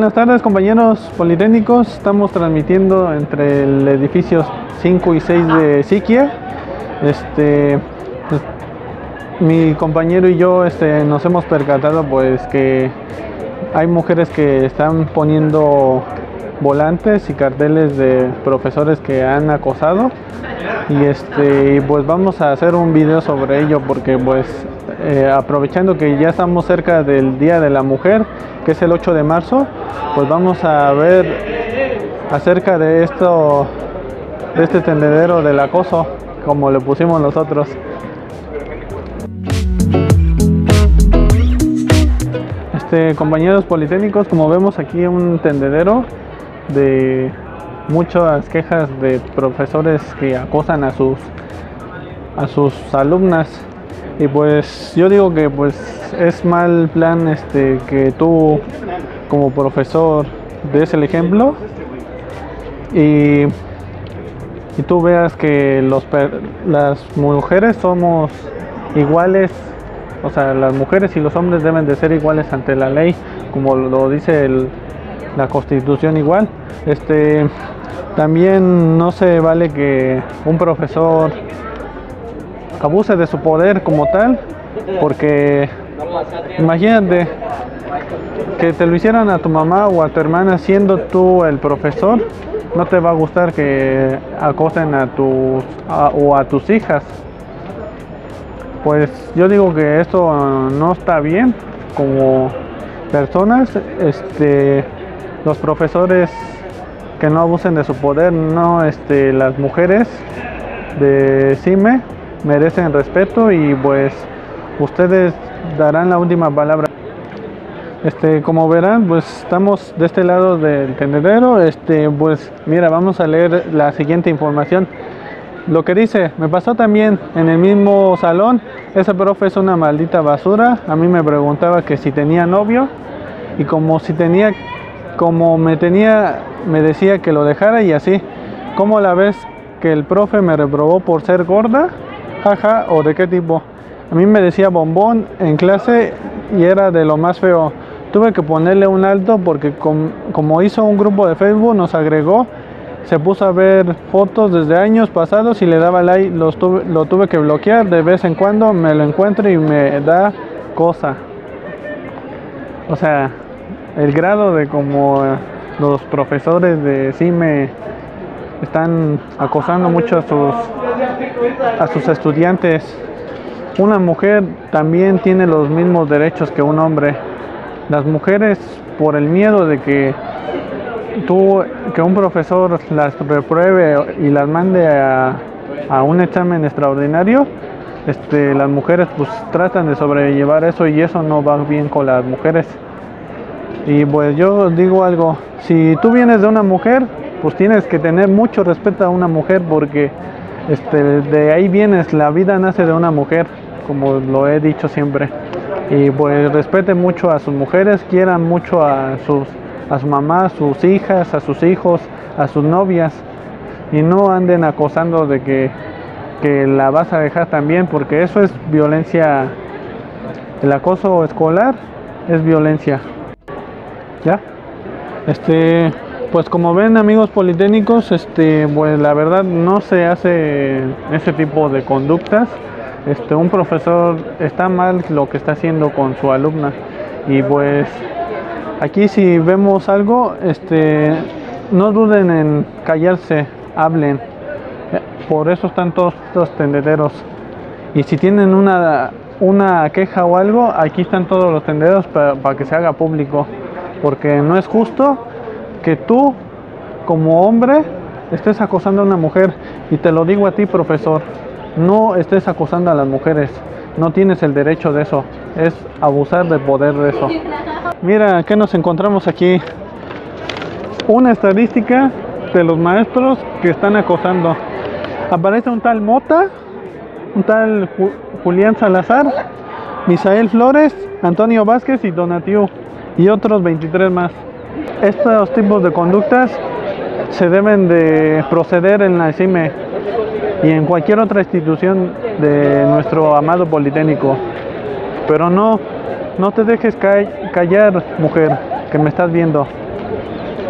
Buenas tardes, compañeros politécnicos. Estamos transmitiendo entre el edificio 5 y 6 de Siquia. Pues, mi compañero y yo nos hemos percatado pues que hay mujeres que están poniendo volantes y carteles de profesores que han acosado y pues vamos a hacer un video sobre ello porque pues aprovechando que ya estamos cerca del Día de la Mujer, que es el 8 de marzo, pues vamos a ver acerca de esto, de este tendedero del acoso, como le pusimos nosotros. Compañeros politécnicos, como vemos aquí un tendedero de muchas quejas de profesores que acosan a sus alumnas, y pues yo digo que pues es mal plan que tú como profesor des el ejemplo y tú veas que las mujeres somos iguales. O sea, las mujeres y los hombres deben de ser iguales ante la ley, como lo dice la Constitución igual. También no se vale que un profesor abuse de su poder como tal, porque imagínate que te lo hicieran a tu mamá o a tu hermana siendo tú el profesor. No te va a gustar que acosen a tus hijas. Pues yo digo que esto no está bien. Como personas, los profesores que no abusen de su poder, no, las mujeres de CIME merecen respeto y pues ustedes darán la última palabra. Como verán, pues estamos de este lado del tendedero. Pues mira, vamos a leer la siguiente información. Lo que dice: me pasó también en el mismo salón. Ese profe es una maldita basura. A mí me preguntaba que si tenía novio y me decía que lo dejara y así. ¿Cómo la ves que el profe me reprobó por ser gorda? Jaja, ¿o de qué tipo? A mí me decía bombón en clase y era de lo más feo. Tuve que ponerle un alto porque como hizo un grupo de Facebook, nos agregó. Se puso a ver fotos desde años pasados y le daba like. Lo tuve que bloquear. De vez en cuando me lo encuentro y me da cosa. O sea, el grado de como los profesores de CIME están acosando mucho a sus estudiantes. Una mujer también tiene los mismos derechos que un hombre. Las mujeres, por el miedo de que un profesor las repruebe y las mande a un examen extraordinario, las mujeres pues tratan de sobrellevar eso y eso no va bien con las mujeres. Y pues yo digo algo: si tú vienes de una mujer, pues tienes que tener mucho respeto a una mujer, porque de ahí vienes, la vida nace de una mujer, como lo he dicho siempre. Y pues respeten mucho a sus mujeres, quieran mucho a su mamá, a sus hijas, a sus hijos, a sus novias, y no anden acosando de que la vas a dejar también, porque eso es violencia. El acoso escolar es violencia. ¿Ya? Pues como ven, amigos politécnicos, pues la verdad no se hace ese tipo de conductas. Un profesor está mal lo que está haciendo con su alumna, y pues aquí si vemos algo, no duden en callarse, hablen. Por eso están todos estos tendederos. Y si tienen una queja o algo, aquí están todos los tendederos para que se haga público. Porque no es justo que tú, como hombre, estés acosando a una mujer. Y te lo digo a ti, profesor, no estés acosando a las mujeres. No tienes el derecho de eso. Es abusar del poder de eso. Mira, ¿qué nos encontramos aquí? Una estadística de los maestros que están acosando. Aparece un tal Mota, un tal Julián Salazar, Misael Flores, Antonio Vázquez y Donatiu, y otros 23 más. Estos tipos de conductas se deben de proceder en la CIME y en cualquier otra institución de nuestro amado Politécnico. Pero no te dejes callar, mujer, que me estás viendo.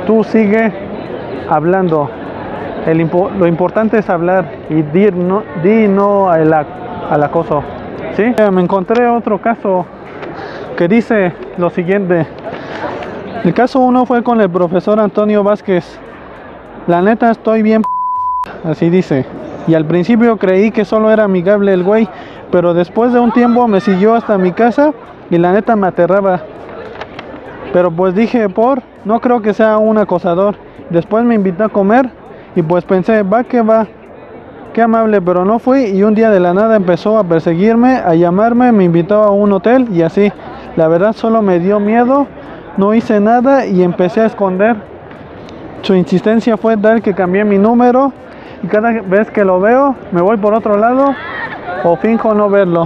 tú sigue hablando. Lo importante es hablar y di no al acoso. ¿Sí? Me encontré otro caso que dice lo siguiente. El caso 1 fue con el profesor Antonio Vázquez. La neta estoy bien así dice. Y al principio creí que solo era amigable el güey, pero después de un tiempo me siguió hasta mi casa y la neta me aterraba. Pero pues dije, no creo que sea un acosador. Después me invitó a comer y pues pensé, va, qué amable, pero no fui y un día de la nada empezó a perseguirme, a llamarme, me invitó a un hotel y así. La verdad solo me dio miedo, no hice nada y empecé a esconder. Su insistencia fue tal que cambié mi número y cada vez que lo veo me voy por otro lado o finjo no verlo.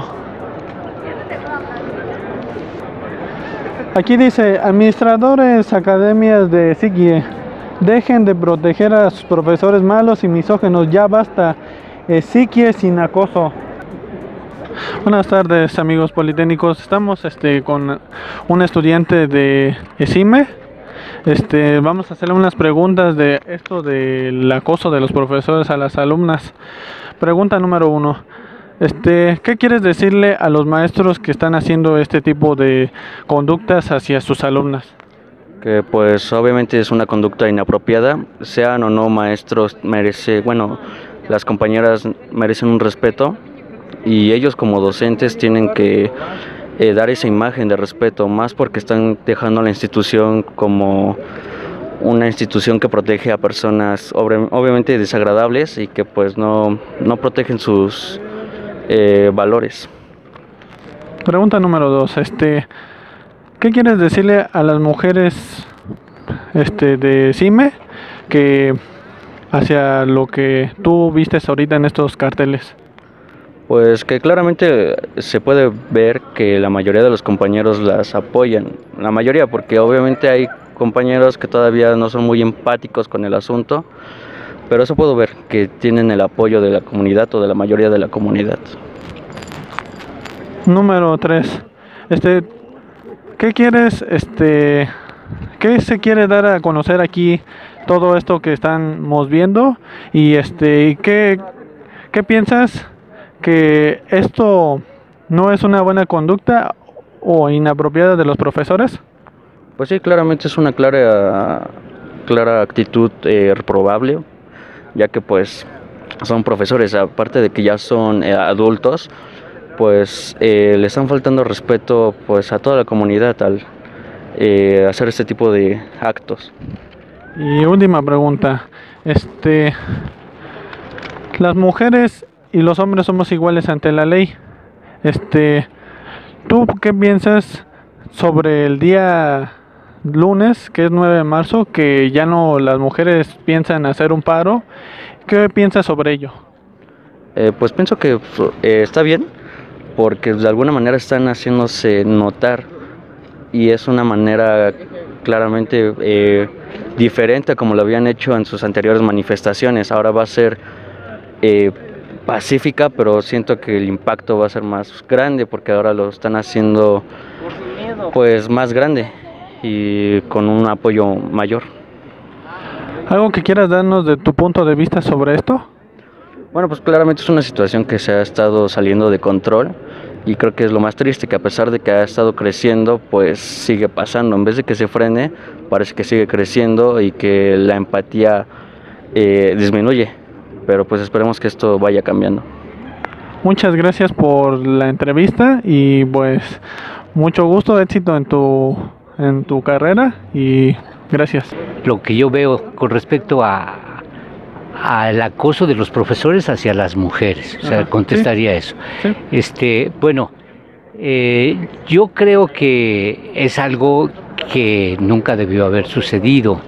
Aquí dice, administradores, academias de psique, dejen de proteger a sus profesores malos y misógenos, ya basta. Psique sin acoso. Buenas tardes, amigos politécnicos. Estamos con un estudiante de ESIME. Vamos a hacerle unas preguntas de esto del acoso de los profesores a las alumnas. Pregunta número 1. ¿Qué quieres decirle a los maestros que están haciendo este tipo de conductas hacia sus alumnas? Que pues obviamente es una conducta inapropiada, sean o no maestros, las compañeras merecen un respeto y ellos como docentes tienen que dar esa imagen de respeto, más porque están dejando a la institución como una institución que protege a personas obviamente desagradables y que pues no protegen sus valores. Pregunta número 2. ¿Qué quieres decirle a las mujeres de CIME que hacia lo que tú vistes ahorita en estos carteles? Pues que claramente se puede ver que la mayoría de los compañeros las apoyan, la mayoría, porque obviamente hay compañeros que todavía no son muy empáticos con el asunto, pero eso puedo ver que tienen el apoyo de la comunidad o de la mayoría de la comunidad. Número 3. ¿Qué quieres, qué se quiere dar a conocer aquí todo esto que estamos viendo? Y ¿qué piensas que esto no es una buena conducta o inapropiada de los profesores? Pues sí, claramente es una clara actitud reprobable, ya que pues son profesores, aparte de que ya son adultos, pues le están faltando respeto pues a toda la comunidad al hacer este tipo de actos. Y última pregunta, las mujeres y los hombres somos iguales ante la ley. ¿Tú qué piensas sobre el día lunes, que es 9 de marzo, que ya no las mujeres piensan hacer un paro? ¿Qué piensas sobre ello? Pues pienso que está bien, porque de alguna manera están haciéndose notar y es una manera claramente diferente a como lo habían hecho en sus anteriores manifestaciones. Ahora va a ser pacífica, pero siento que el impacto va a ser más grande porque ahora lo están haciendo pues más grande y con un apoyo mayor. ¿Algo que quieras darnos de tu punto de vista sobre esto? Bueno, pues claramente es una situación que se ha estado saliendo de control y creo que es lo más triste, que a pesar de que ha estado creciendo, pues sigue pasando. En vez de que se frene, parece que sigue creciendo y que la empatía disminuye, pero pues esperemos que esto vaya cambiando. Muchas gracias por la entrevista y pues mucho gusto, éxito en tu carrera y gracias. Lo que yo veo con respecto al acoso de los profesores hacia las mujeres, o sea, contestaría eso. Sí. Bueno, yo creo que es algo que nunca debió haber sucedido.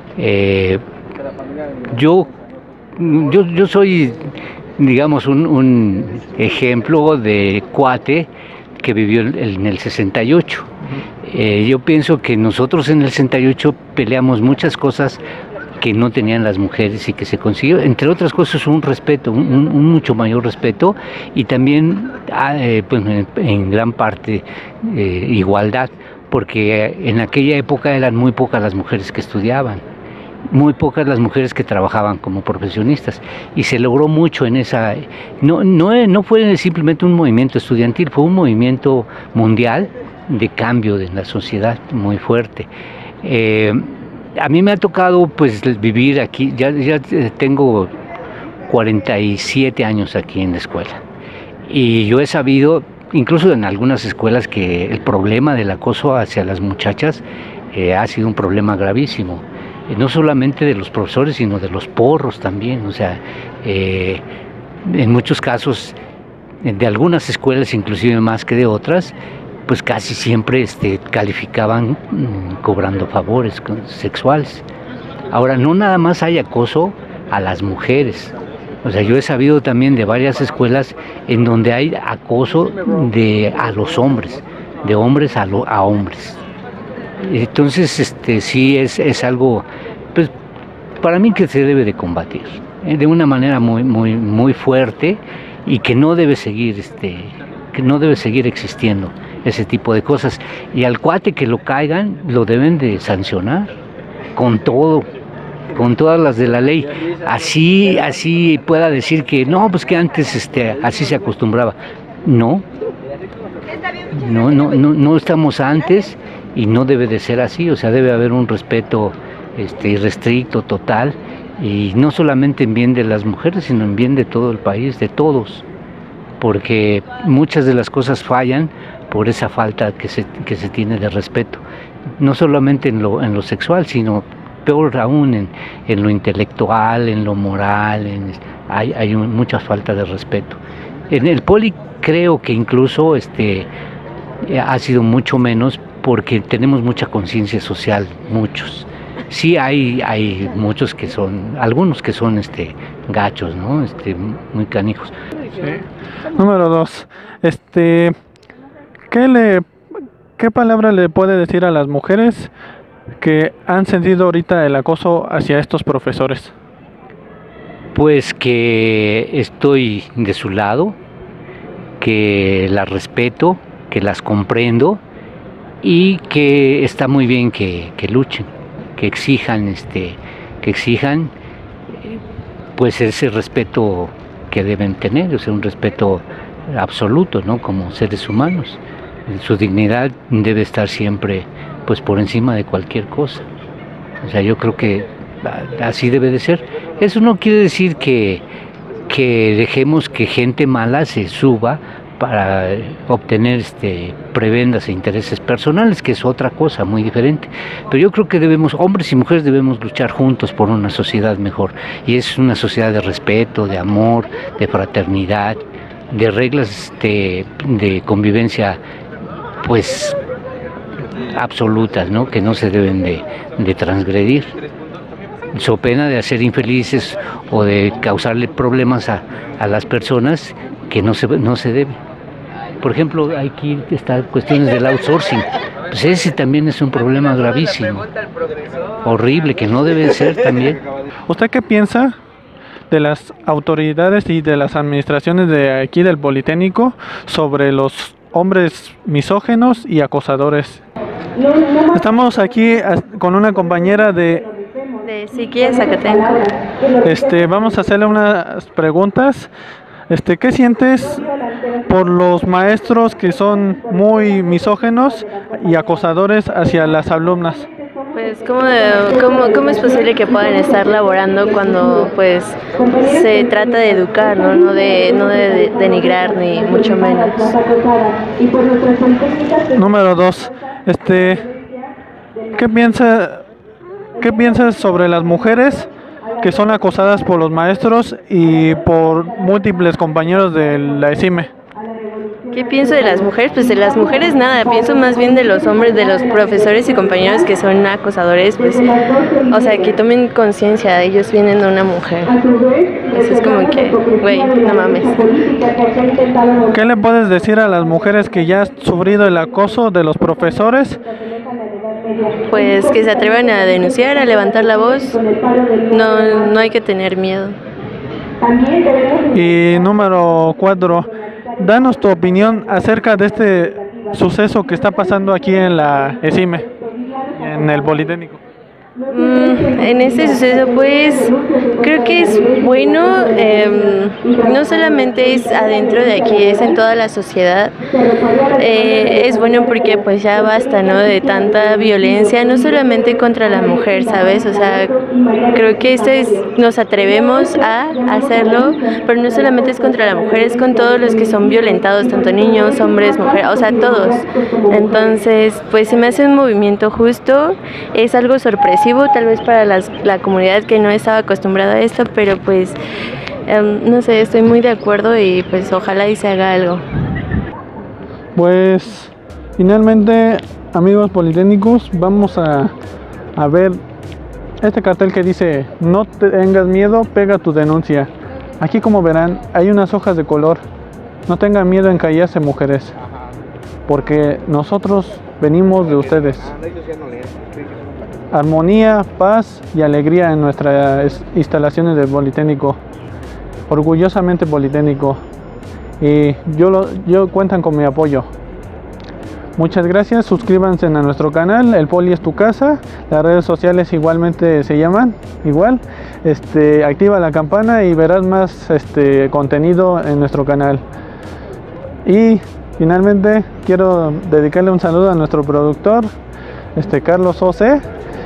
Yo soy, digamos, un ejemplo de cuate que vivió en el 68. Yo pienso que nosotros en el 68 peleamos muchas cosas que no tenían las mujeres y que se consiguió, entre otras cosas, un respeto, un mucho mayor respeto y también pues, en gran parte igualdad, porque en aquella época eran muy pocas las mujeres que estudiaban. muy pocas las mujeres que trabajaban como profesionistas, y se logró mucho en esa. No fue simplemente un movimiento estudiantil, fue un movimiento mundial de cambio en la sociedad muy fuerte. A mí me ha tocado pues vivir aquí, ya tengo 47 años aquí en la escuela, y yo he sabido, incluso en algunas escuelas, que el problema del acoso hacia las muchachas ha sido un problema gravísimo, no solamente de los profesores, sino de los porros también. O sea, en muchos casos, de algunas escuelas, inclusive más que de otras, pues casi siempre calificaban cobrando favores sexuales. Ahora, no nada más hay acoso a las mujeres. O sea, yo he sabido también de varias escuelas en donde hay acoso a los hombres, de hombres a hombres. Entonces, sí es algo, pues, para mí que se debe de combatir de una manera muy fuerte, y que no debe seguir, existiendo ese tipo de cosas. Y al cuate que lo caigan, lo deben de sancionar con todo, con todas las de la ley. Así pueda decir que no, pues que antes así se acostumbraba. No estamos antes, y no debe de ser así. O sea, debe haber un respeto irrestricto, total, y no solamente en bien de las mujeres, sino en bien de todo el país, de todos, porque muchas de las cosas fallan por esa falta que se tiene de respeto, no solamente en lo sexual, sino peor aún en lo intelectual, en lo moral. Hay mucha falta de respeto. En el poli creo que incluso ha sido mucho menos, porque tenemos mucha conciencia social, muchos. Sí hay muchos que son, algunos que son gachos, ¿no? Muy canijos. Sí. Número 2. ¿Qué palabra le puede decir a las mujeres que han sentido ahorita el acoso hacia estos profesores? Pues que estoy de su lado, que las respeto, que las comprendo, y que está muy bien que luchen, que exijan, pues ese respeto que deben tener, o sea, un respeto absoluto, ¿no? Como seres humanos. Su dignidad debe estar siempre, pues, por encima de cualquier cosa. O sea, yo creo que así debe de ser. Eso no quiere decir que dejemos que gente mala se suba para obtener prebendas e intereses personales, que es otra cosa muy diferente. Pero yo creo que hombres y mujeres debemos luchar juntos por una sociedad mejor, y es una sociedad de respeto, de amor, de fraternidad, de reglas de convivencia, pues, absolutas, ¿no? Que no se deben de transgredir, so pena de hacer infelices o de causarle problemas a las personas, que no se debe. Por ejemplo, aquí están cuestiones del outsourcing. Pues ese también es un problema gravísimo, horrible, que no debe ser también. ¿Usted qué piensa de las autoridades y de las administraciones de aquí del Politécnico sobre los hombres misóginos y acosadores? Estamos aquí con una compañera de Psiquia Zacatenco. Vamos a hacerle unas preguntas. ¿Qué sientes por los maestros que son muy misóginos y acosadores hacia las alumnas? Pues, ¿cómo es posible que puedan estar laborando cuando, pues, se trata de educar, no de denigrar, ni mucho menos? Número 2. ¿Qué piensas sobre las mujeres que son acosadas por los maestros y por múltiples compañeros de la ESIME? ¿Qué pienso de las mujeres? Pues de las mujeres nada, pienso más bien de los hombres, de los profesores y compañeros que son acosadores, pues, o sea, que tomen conciencia, ellos vienen de una mujer. Eso es como que, güey, no mames. ¿Qué le puedes decir a las mujeres que ya han sufrido el acoso de los profesores? Pues que se atrevan a denunciar, a levantar la voz, no hay que tener miedo. Y número 4, danos tu opinión acerca de este suceso que está pasando aquí en la ESIME, en el Politécnico. En este suceso pues creo que es bueno, no solamente es adentro de aquí, es en toda la sociedad. Es bueno porque pues ya basta, ¿no?, de tanta violencia, no solamente contra la mujer, ¿sabes? O sea, creo que nos atrevemos a hacerlo, pero no solamente es contra la mujer, es con todos los que son violentados, tanto niños, hombres, mujeres, o sea, todos. Entonces pues se me hace un movimiento justo, es algo sorpresivo tal vez para la comunidad que no estaba acostumbrada a esto, pero pues no sé, estoy muy de acuerdo y pues ojalá y se haga algo. Pues finalmente, amigos politécnicos, vamos a ver este cartel que dice: no tengas miedo, pega tu denuncia. Aquí, como verán, hay unas hojas de color. No tengan miedo en callarse, mujeres, porque nosotros venimos de ustedes. Armonía, paz y alegría en nuestras instalaciones del Politécnico. Orgullosamente politécnico. Y yo cuentan con mi apoyo. Muchas gracias, suscríbanse a nuestro canal, El Poli es tu casa. Las redes sociales igualmente se llaman igual. Activa la campana y verás más contenido en nuestro canal. Y finalmente quiero dedicarle un saludo a nuestro productor, Carlos José,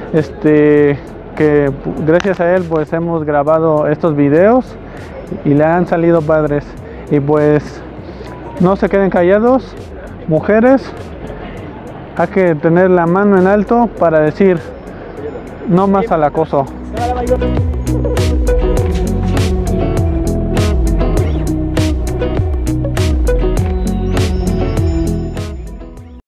que gracias a él pues hemos grabado estos videos y le han salido padres. Y pues no se queden callados, mujeres, hay que tener la mano en alto para decir no más al acoso.